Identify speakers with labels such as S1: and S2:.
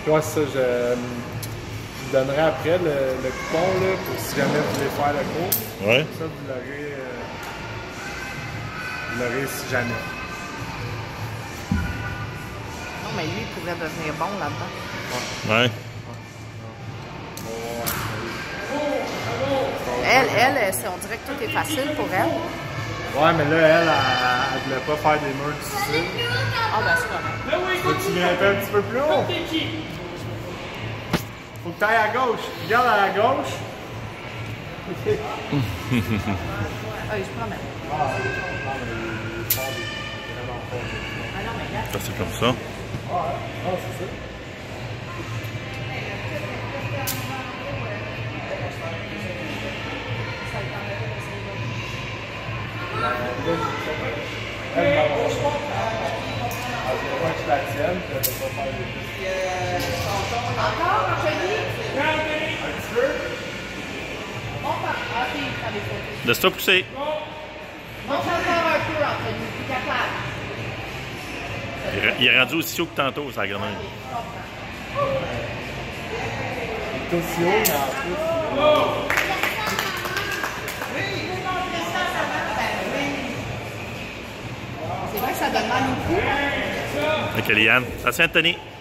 S1: Ouais, ça, je vous donnerai après le coupon là, pour si jamais vous voulez faire le cours.
S2: Ouais.
S1: Ça, vous l'aurez si jamais.
S3: Non, mais lui, il pourrait devenir bon là-dedans.
S2: Ouais.
S3: Elle, on dirait que tout est facile pour elle.
S1: Ouais, mais là, elle voulait pas faire des murs difficiles.
S3: Ah, ben c'est correct.
S1: Faut que tu grimpes un petit peu plus haut. Faut que tu ailles à gauche. Regarde à la gauche.
S3: Ah, il se promène.
S2: Ça, c'est comme ça.
S1: Ah, c'est ça.
S3: Encore, Anthony?
S2: Laisse-toi pousser.
S3: Monte encore un peu, Anthony. Tu es capable.
S2: Il est rendu aussi haut que tantôt, sa grenouille.
S1: Il est aussi haut, mais en plus.
S3: C'est vrai que ça donne mal au cou.
S2: Ok, Liane. Attention, Anthony.